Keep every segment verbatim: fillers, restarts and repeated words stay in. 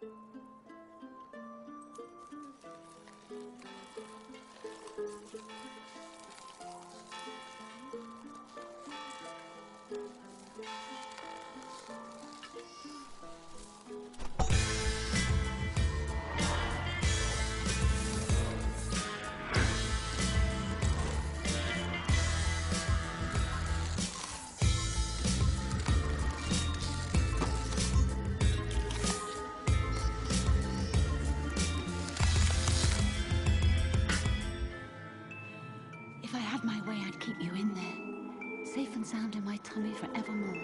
If I had my way, I'd keep you in there, safe and sound in my tummy forevermore.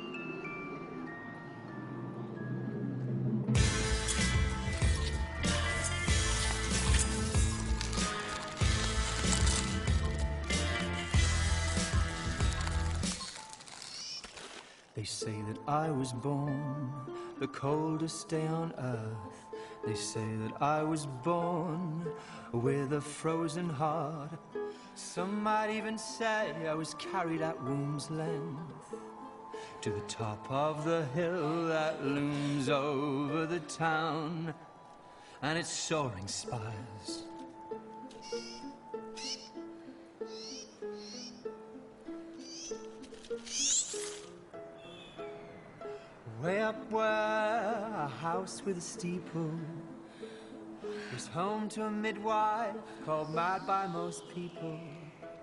They say that I was born the coldest day on earth. They say that I was born with a frozen heart. Some might even say I was carried at womb's length to the top of the hill that looms over the town and its soaring spires. Way up where a house with a steeple was home to a midwife called mad by most people.